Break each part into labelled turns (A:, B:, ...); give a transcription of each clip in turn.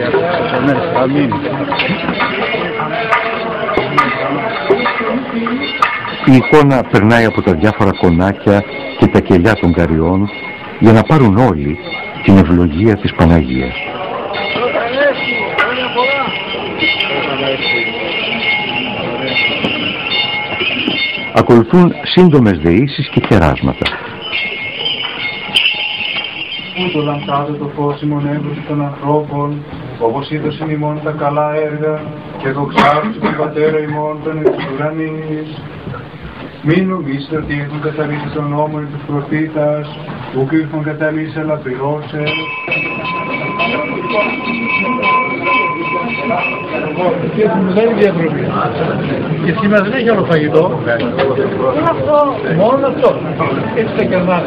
A: Η εικόνα περνάει από τα διάφορα κονάκια και τα κελιά των καριών για να πάρουν όλοι την ευλογία της Παναγίας. Ακολουθούν σύντομες δεήσεις και κεράσματα.
B: Ούτω λαμπράδε το φως ημών έμπρος των ανθρώπων, όπως είδωσιν ημών τα καλά έργα και δοξάζουν τον Πατέρα ημών των εξ ουρανής. Μην νομίζετε ότι έχουν καταλύσει τον νόμο τους προφήτας, ουκ ήρθαν καταλύσει αλλά πληρώσε.
C: Δεν είναι διατροφή. Και σήμερα δεν έχει άλλο φαγητό. Μόνο αυτό. Έτσι θα κερνάνε.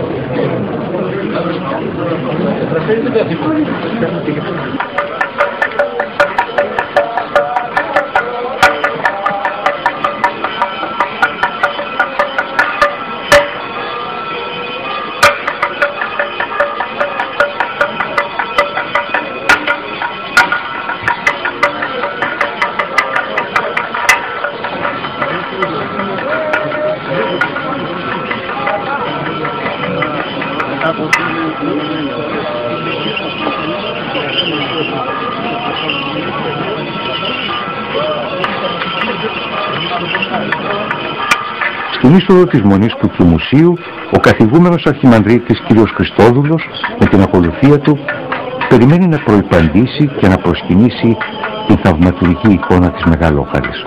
A: Στην είσοδο της Μονής του Κιμουσίου, ο καθηγούμενος αρχιμανδρίτης κ. Χριστόδουλος, με την ακολουθία του, περιμένει να προϋπαντήσει και να προσκυνήσει την θαυματουργική εικόνα της Μεγαλόχαρης.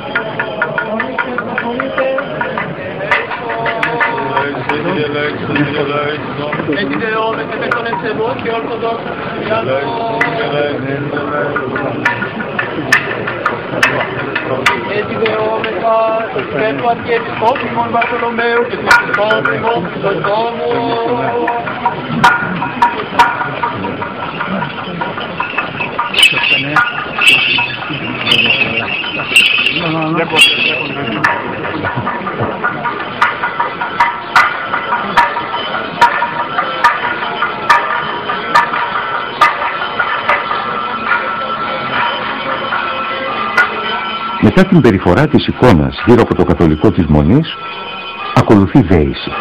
D: Έτσι δεόμεθα το σκέτο αρχιεπισκόπημον Βαρθολομαίου και του επισκόπημον στον τόμο.
A: Μετά την περιφορά της εικόνας γύρω από το καθολικό της Μονής, ακολουθεί δέηση.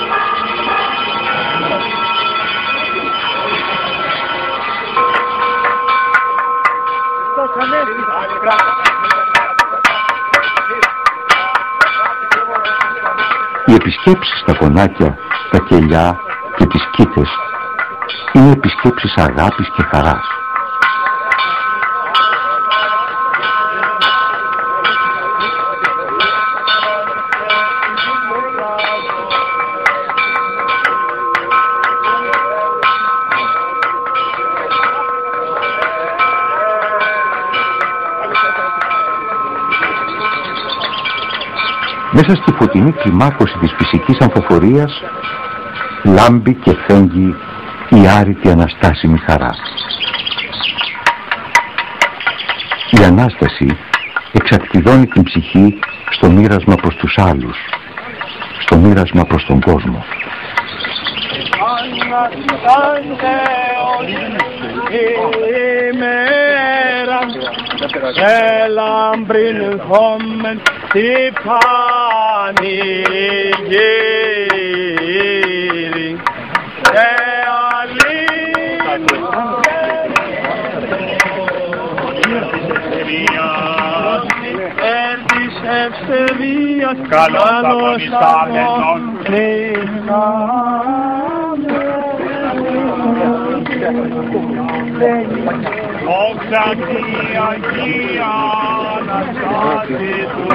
A: Οι επισκέψεις στα κονάκια, τα κελιά και τις κήτες είναι επισκέψεις αγάπης και χαράς. Μέσα στη φωτεινή κλιμάκωση της φυσικής ανθοφορίας λάμπει και φέγγει η άρρητη αναστάσιμη χαρά. Η Ανάσταση εξακτιδώνει την ψυχή στο μοίρασμα προς τους άλλους, στο μοίρασμα προς τον κόσμο.
D: Ελάμπριν χόμεν τη πανηγύρι και της ευσεβίας καλός αμών Όξα τη Αγία Αναστάση του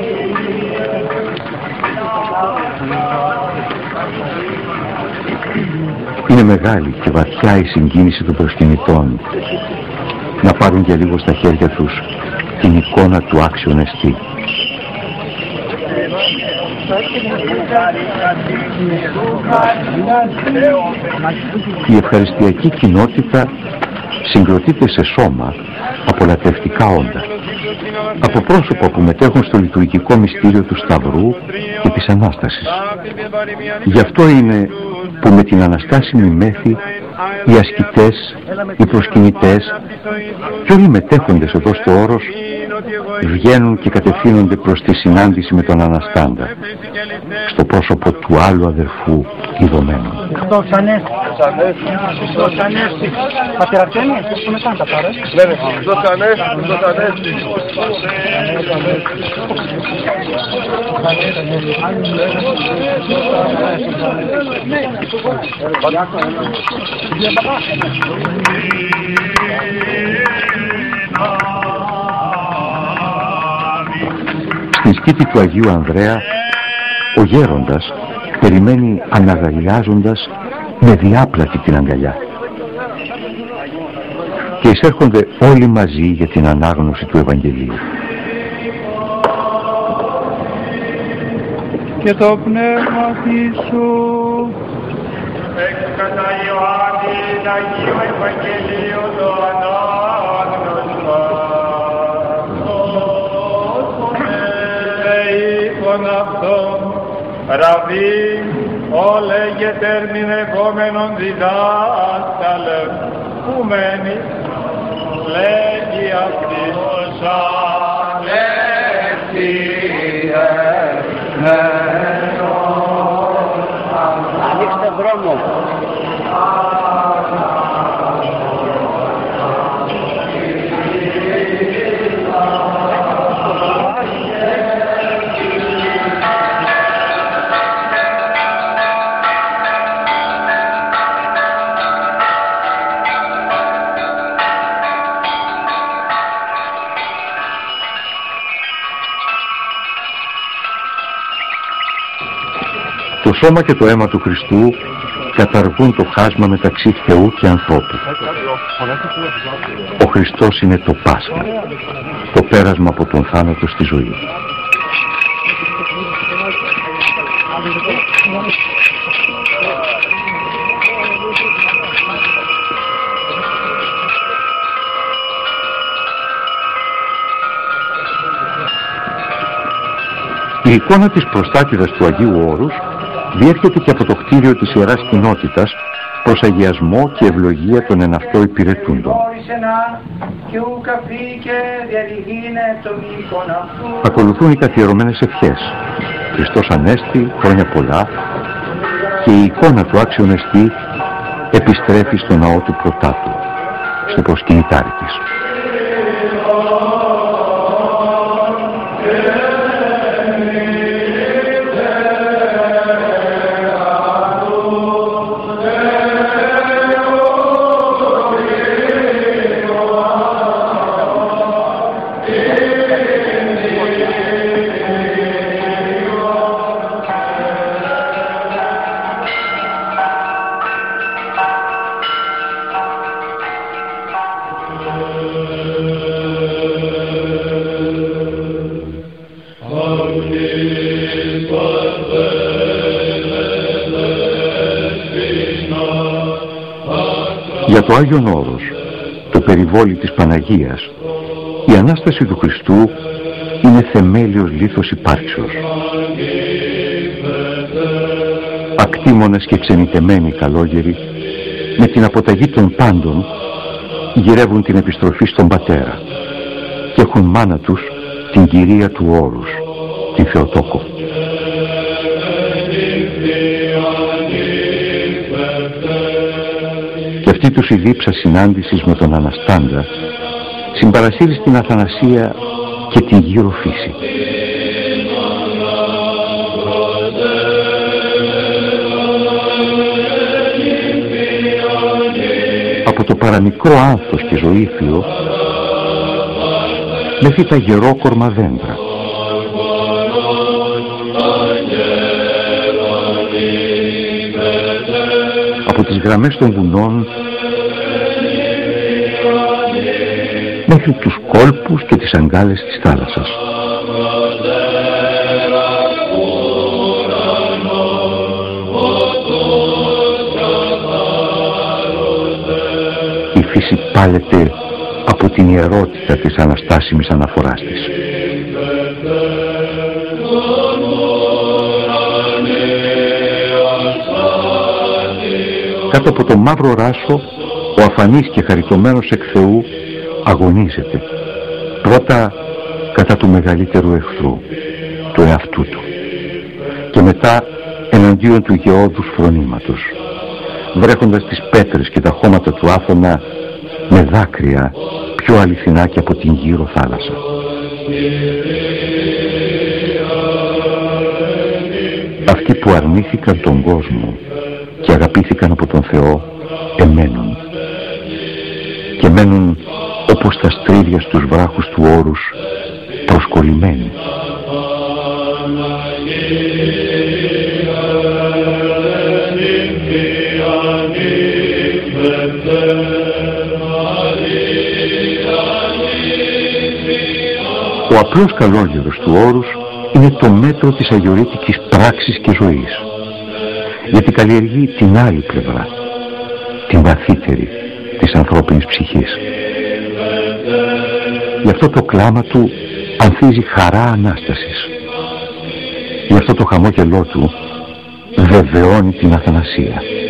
A: Είναι μεγάλη και βαθιά η συγκίνηση των προσκυνητών να πάρουν για λίγο στα χέρια τους την εικόνα του άξιον εστί. Η ευχαριστιακή κοινότητα συγκροτείται σε σώμα από λατρευτικά όντα, από πρόσωπα που μετέχουν στο λειτουργικό μυστήριο του Σταυρού και της Ανάστασης. Γι' αυτό είναι που με την αναστάσιμη μέθη οι ασκητές, οι προσκυνητές και όλοι οι μετέχοντες εδώ στο όρος βγαίνουν και κατευθύνονται προς τη συνάντηση με τον Αναστάντα, στο πρόσωπο του άλλου αδερφού ειδωμένου.
C: Χριστός Ανέστη. Χριστός Ανέστη. Πατέρα Αρτέμι, πώς με κάνετε πάρε.
D: Ναι, Χριστός Ανέστη, Χριστός Ανέστη.
A: Στην σκήτη του Αγίου Ανδρέα, ο γέροντας περιμένει αναγαλιάζοντας με διάπλατη την αγκαλιά. Και εισέρχονται όλοι μαζί για την ανάγνωση του Ευαγγελίου.
B: Και το πνεύμα σου
D: Κατά Ιωάννη, Αγίου Ευαγγελίου το ανάγνωσμα. Είπον αυτόν, Ραβί, ο λέγεται ερμηνευόμενον διδάσκαλε, που μένει, λέγει αυτής,
C: Ανοίξτε δρόμο.
A: Το σώμα και το αίμα του Χριστού καταργούν το χάσμα μεταξύ Θεού και ανθρώπου. Ο Χριστός είναι το Πάσχα, το πέρασμα από τον θάνατο στη ζωή. Η εικόνα της προστάτηδας του Αγίου Όρους διέρχεται και από το κτίριο της Ιεράς Κοινότητας προς αγιασμό και ευλογία των εν αυτό υπηρετούντων. Ακολουθούν οι καθιερωμένες ευχές. Χριστός Ανέστη, χρόνια πολλά, και η εικόνα του άξιον εστί επιστρέφει στο ναό του Πρωτάτου, στο προσκυνητάρι της. Για το Άγιον Όρος, το περιβόλι της Παναγίας, η Ανάσταση του Χριστού είναι θεμέλιος λίθος υπάρξεως. Ακτήμονες και ξενιτεμένοι καλόγεροι, με την αποταγή των πάντων, γυρεύουν την επιστροφή στον Πατέρα και έχουν μάνα τους την Κυρία του Όρους, την Θεοτόκο. Και αυτή τους η δίψα συνάντησης με τον Αναστάντα συμπαρασύρει στην Αθανασία και την γύρω φύση. Από το παραμικρό άνθος και ζωήφιο μέχρι τα γερόκορμα δέντρα. Από τις γραμμές των βουνών μέχρι τους κόλπους και τις αγκάλες της θάλασσας. Η φύση πάλεται από την ιερότητα της αναστάσιμης αναφοράς της. κάτω από το μαύρο ράσο, ο αφανής και χαριτωμένος εκ Θεού αγωνίζεται. Πρώτα κατά του μεγαλύτερου εχθρού, του εαυτού του, και μετά εναντίον του γεώδους φρονήματος, βρέχοντας τις πέτρες και τα χώματα του άφωνα με δάκρυα πιο αληθινά και από την γύρω θάλασσα. Αυτοί που αρνήθηκαν τον κόσμο και αγαπήθηκαν από τον Θεό εμένουν, και μένουν όπως τα στρίδια στους βράχους του όρους, προσκολλημένοι. Ο απλός καλόγερος του όρους είναι το μέτρο της αγιορείτικης πράξης και ζωής, γιατί καλλιεργεί την άλλη πλευρά, την βαθύτερη της ανθρώπινης ψυχής. Γι' αυτό το κλάμα του ανθίζει χαρά Ανάστασης. Γι' αυτό το χαμόγελό του βεβαιώνει την αθανασία.